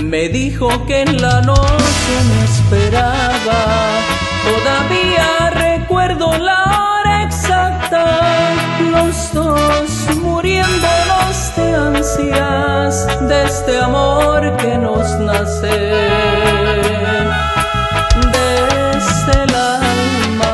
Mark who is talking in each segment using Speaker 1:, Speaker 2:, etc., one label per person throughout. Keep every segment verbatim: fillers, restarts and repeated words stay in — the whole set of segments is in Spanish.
Speaker 1: Me dijo que en la noche me esperaba. Todavía recuerdo la hora exacta, los dos muriéndonos de ansias de este amor que nos nace desde el alma.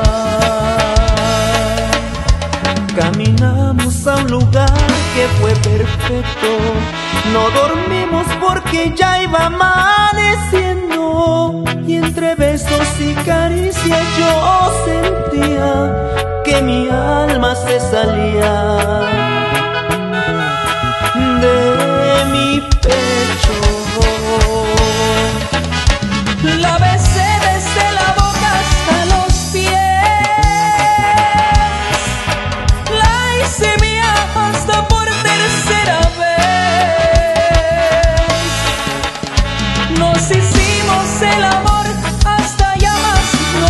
Speaker 1: Caminamos a un lugar que fue perfecto, no dormimos porque ya iba amaneciendo, y entre besos y caricias yo sentía que mi alma se salía de mi pecho. La besé desde la boca hasta los pies, la hice mía hasta por tercera vez. Nos hicimos el amor hasta ya más no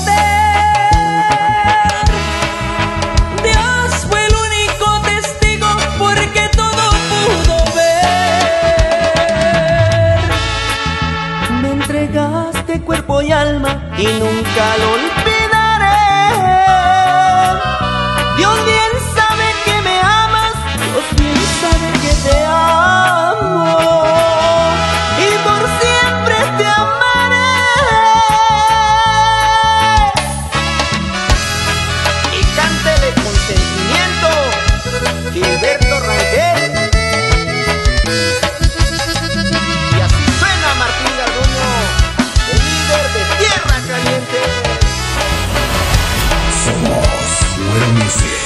Speaker 1: poder. Dios fue el único testigo porque todo pudo ver. Me entregaste cuerpo y alma y nunca lo olvidaré. Dios bien sabe que me amas, Dios bien sabe que te amo, y por siempre te amaré. Y cántele con sentimiento, Gilberto Rangel. Y así suena Martín Garduño, el líder de Tierra Caliente.
Speaker 2: Somos Well Music.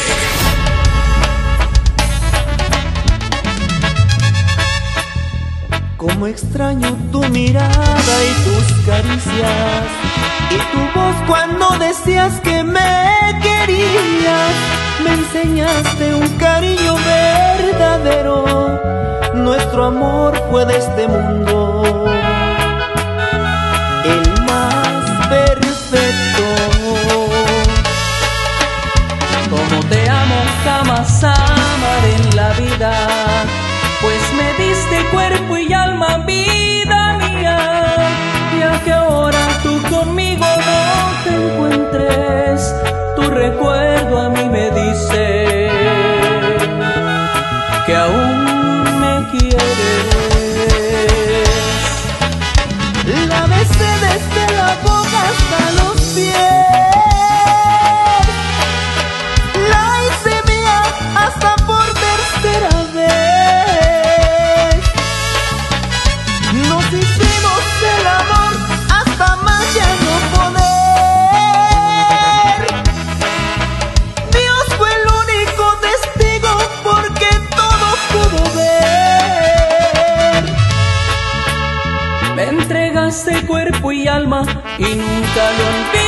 Speaker 1: Como extraño tu mirada y tus caricias, y tu voz cuando decías que me querías. Me enseñaste un cariño verdadero, nuestro amor fue de este mundo el más perfecto. Como te amo jamás amaré en la vida, pues me diste cuerpo y alma, vida mía. Ya que ahora tú conmigo no te encuentres, tu recuerdo a mí me dice que aún me quieres. La besé desde la boca hasta los pies, la hice mía hasta por tercera vez. Nos hicimos el amor hasta más ya no poder. Dios fue el único testigo porque todo pudo ver. Me entregaste cuerpo y alma y nunca lo olvidé.